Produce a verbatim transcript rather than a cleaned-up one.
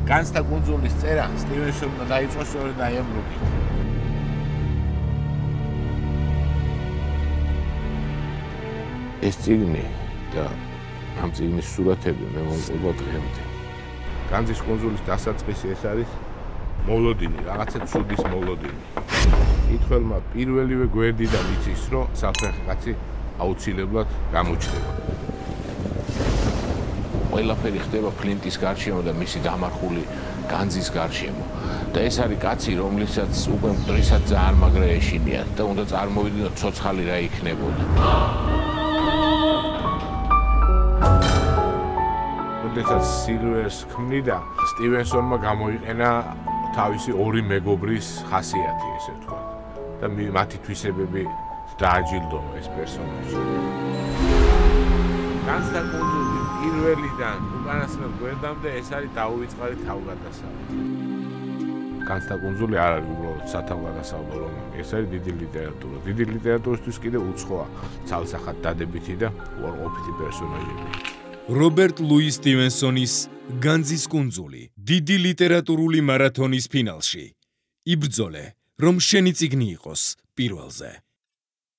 განცდა კუნძულის წერა სტივენსონმა დაიწყო სწორედ აი ამ ლოგიკით. ეს წიგნი და ამ წიგნის სურათები მე მომყვება დღემდე. განძის კუნძულის დასაწყისი ეს არის მოლოდინი, რაღაცა ცუდის მოლოდინი. კითხველმა პირველივე გვერდიდან იცის, რომ საფრანგეთი კაცი აუცილებლად გამოჩნდება. ყველაფერი ხდება ფლინტის გარშემო და მისი დამარხული განძის გარშემო. და ეს არის კაცი, რომლისაც უკვე მტრისად ძალიან მაგრა ეშინიათ და უნდა წარმოვიდგინოთ ცოცხალი რა იქნებოდა. როდესაც სილვერს ქმნიდა, სტივენსონმა გამოიყენა თავისი ორი მეგობრის ხასიათი, ესე ვთქვათ. და მათი თვისებები დააჯილდო ეს პერსონაჟი. განცდა კუნძული პირველიდან უკანასკნელ გვერდამდე ეს არის დაუვიწყარი თავგადასავალი. განცდა კუნძული არ არის უბრალოდ სათავგადასავლო რომანი, ეს არის დიდი ლიტერატურა. დიდი ლიტერატურისთვის კიდევ უცხოა ცალსახად დადებითი და უარყოფითი პერსონაჟები. რობერტ ლუის სტივენსონის განძის კუნძული დიდი ლიტერატურული მარათონის ფინალში იბრძოლე, რომ შენი წიგნი იყოს პირველზე.